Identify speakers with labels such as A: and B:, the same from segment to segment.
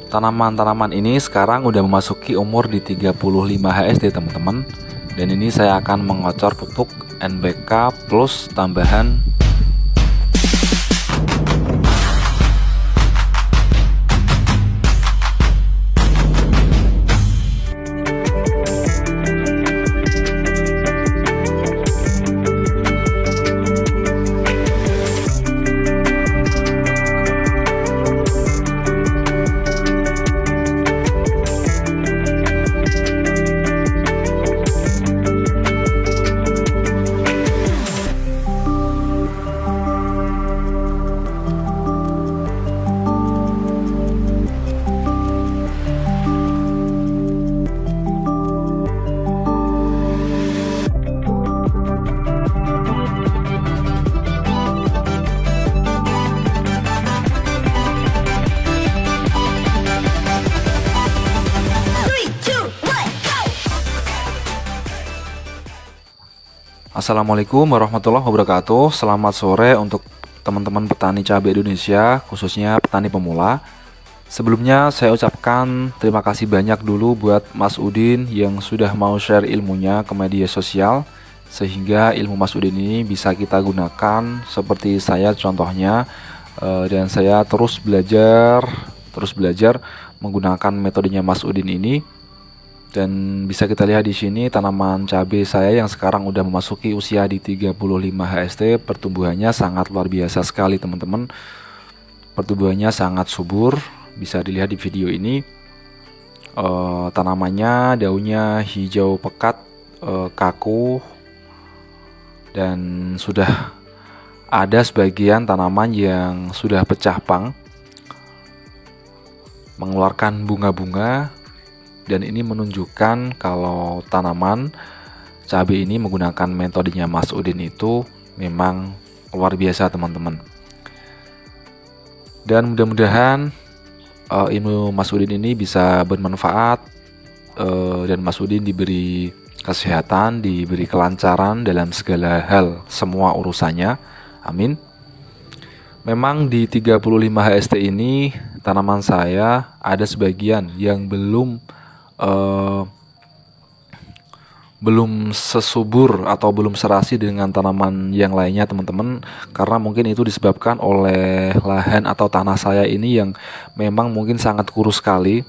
A: Tanaman-tanaman ini sekarang udah memasuki umur di 35 HSD teman-teman. Dan ini saya akan mengocor pupuk NPK plus tambahan Assalamualaikum warahmatullahi wabarakatuh. Selamat sore untuk teman-teman petani cabai Indonesia, khususnya petani pemula. Sebelumnya saya ucapkan terima kasih banyak dulu buat Mas Udin yang sudah mau share ilmunya ke media sosial, sehingga ilmu Mas Udin ini bisa kita gunakan seperti saya contohnya. Dan saya terus belajar menggunakan metodenya Mas Udin ini. Dan bisa kita lihat di sini tanaman cabai saya yang sekarang udah memasuki usia di 35 HST, pertumbuhannya sangat luar biasa sekali teman-teman. Pertumbuhannya sangat subur, bisa dilihat di video ini. Tanamannya daunnya hijau pekat, kaku, dan sudah ada sebagian tanaman yang sudah pecah pang, mengeluarkan bunga-bunga. Dan ini menunjukkan kalau tanaman cabai ini menggunakan metodenya Mas Udin itu memang luar biasa teman-teman. Dan mudah-mudahan ilmu Mas Udin ini bisa bermanfaat, dan Mas Udin diberi kesehatan, diberi kelancaran dalam segala hal, semua urusannya. Amin. Memang di 35 HST ini tanaman saya ada sebagian yang belum sesubur atau belum serasi dengan tanaman yang lainnya teman-teman, karena mungkin itu disebabkan oleh lahan atau tanah saya ini yang memang mungkin sangat kurus sekali.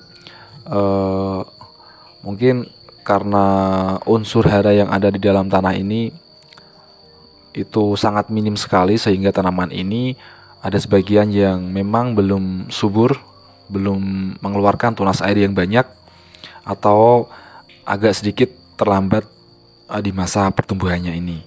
A: Mungkin karena unsur hara yang ada di dalam tanah ini itu sangat minim sekali, sehingga tanaman ini ada sebagian yang memang belum subur, belum mengeluarkan tunas air yang banyak, atau agak sedikit terlambat di masa pertumbuhannya ini.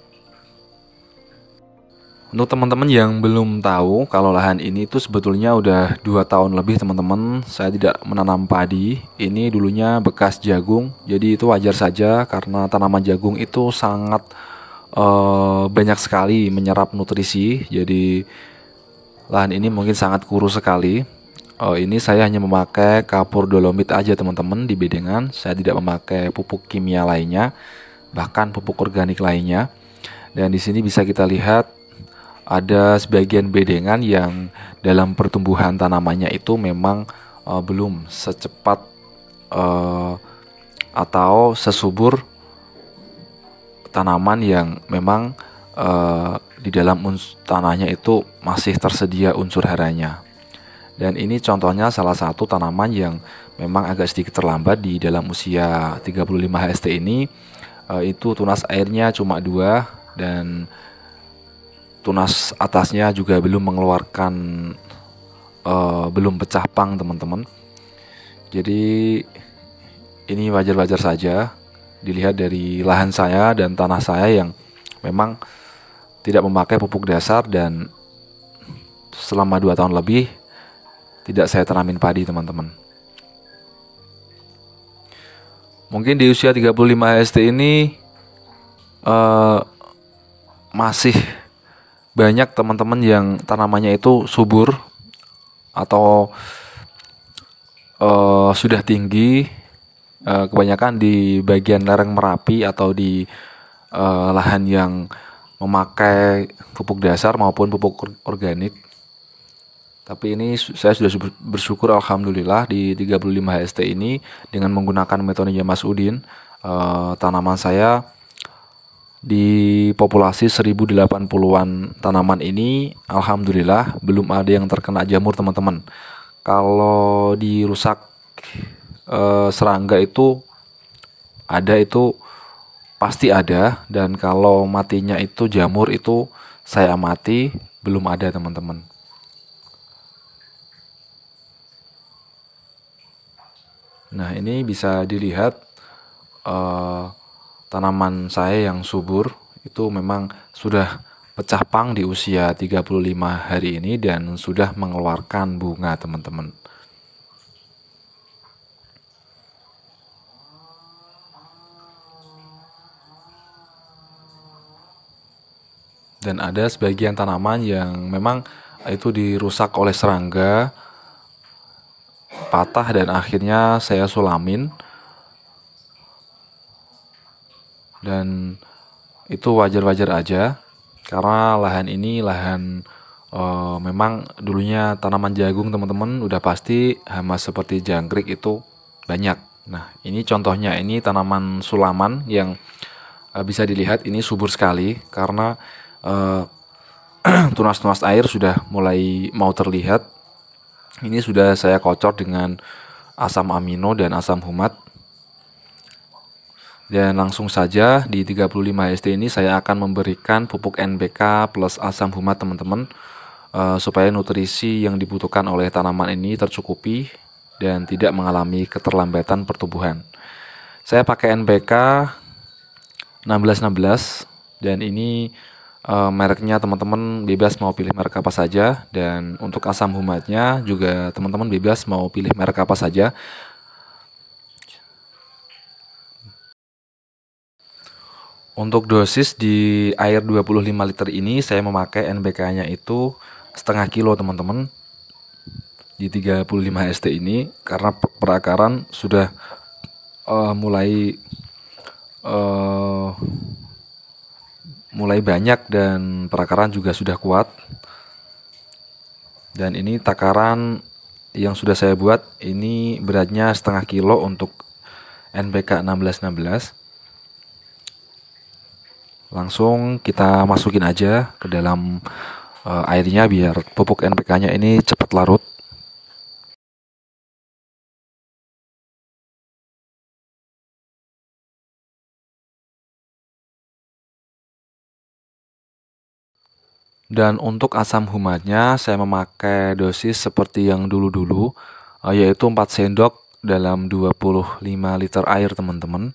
A: Untuk teman-teman yang belum tahu, kalau lahan ini tuh sebetulnya udah 2 tahun lebih teman-teman saya tidak menanam padi. Ini dulunya bekas jagung, jadi itu wajar saja karena tanaman jagung itu sangat banyak sekali menyerap nutrisi. Jadi lahan ini mungkin sangat kurus sekali. Ini saya hanya memakai kapur dolomit aja teman-teman di bedengan. Saya tidak memakai pupuk kimia lainnya, bahkan pupuk organik lainnya. Dan di sini bisa kita lihat ada sebagian bedengan yang dalam pertumbuhan tanamannya itu memang belum secepat atau sesubur tanaman yang memang di dalam tanahnya itu masih tersedia unsur haranya. Dan ini contohnya salah satu tanaman yang memang agak sedikit terlambat di dalam usia 35 HST ini. Itu tunas airnya cuma 2 dan tunas atasnya juga belum mengeluarkan, belum pecah pang teman-teman. Jadi ini wajar-wajar saja dilihat dari lahan saya dan tanah saya yang memang tidak memakai pupuk dasar, dan selama 2 tahun lebih tidak saya tanamin padi teman-teman. Mungkin di usia 35 HST ini masih banyak teman-teman yang tanamannya itu subur atau sudah tinggi, kebanyakan di bagian lereng Merapi atau di lahan yang memakai pupuk dasar maupun pupuk organik. Tapi ini saya sudah bersyukur alhamdulillah di 35 HST ini dengan menggunakan metodenya Mas Udin, tanaman saya di populasi 1080-an tanaman ini alhamdulillah belum ada yang terkena jamur teman-teman. Kalau dirusak serangga itu pasti ada, dan kalau matinya itu jamur itu saya amati belum ada teman-teman. Nah, ini bisa dilihat tanaman saya yang subur itu memang sudah pecah pang di usia 35 hari ini dan sudah mengeluarkan bunga teman-teman. Dan ada sebagian tanaman yang memang itu dirusak oleh serangga, patah, dan akhirnya saya sulamin. Dan itu wajar-wajar aja karena lahan ini memang dulunya tanaman jagung teman-teman, udah pasti hama seperti jangkrik itu banyak. Nah, ini contohnya, ini tanaman sulaman yang bisa dilihat ini subur sekali karena tunas-tunas air sudah mulai mau terlihat. Ini sudah saya kocor dengan asam amino dan asam humat. Dan langsung saja di 35 ST ini saya akan memberikan pupuk NPK plus asam humat teman-teman, supaya nutrisi yang dibutuhkan oleh tanaman ini tercukupi dan tidak mengalami keterlambatan pertumbuhan. Saya pakai NPK 1616 dan ini mereknya teman-teman bebas mau pilih merek apa saja, dan untuk asam humatnya juga teman-teman bebas mau pilih merek apa saja. Untuk dosis di air 25 liter ini saya memakai NPK-nya itu setengah kilo teman-teman di 35 ST ini karena perakaran sudah mulai banyak dan perakaran juga sudah kuat. Dan ini takaran yang sudah saya buat ini beratnya setengah kilo untuk NPK 1616. Langsung kita masukin aja ke dalam airnya biar pupuk NPK-nya ini cepat larut. Dan untuk asam humatnya saya memakai dosis seperti yang dulu-dulu, yaitu 4 sendok dalam 25 liter air teman-teman.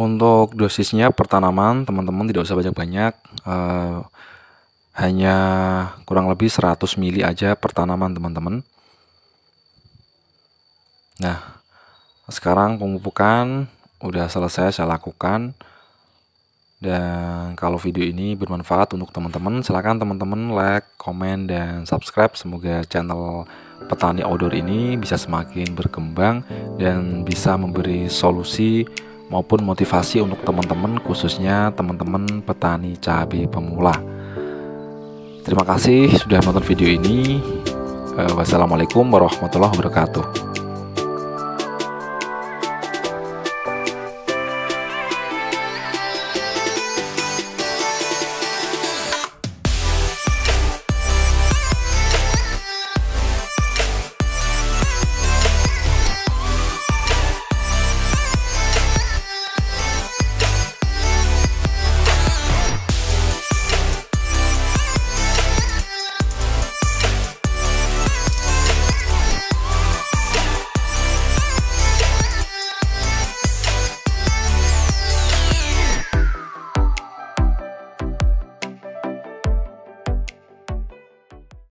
A: Untuk dosisnya per tanaman teman-teman tidak usah banyak-banyak, hanya kurang lebih 100 ml aja per tanaman teman-teman. Nah, sekarang pemupukan udah selesai saya lakukan. Dan kalau video ini bermanfaat untuk teman-teman, silakan teman-teman like, komen, dan subscribe. Semoga channel petani outdoor ini bisa semakin berkembang dan bisa memberi solusi maupun motivasi untuk teman-teman, khususnya teman-teman petani cabai pemula. Terima kasih sudah menonton video ini. Wassalamualaikum warahmatullahi wabarakatuh.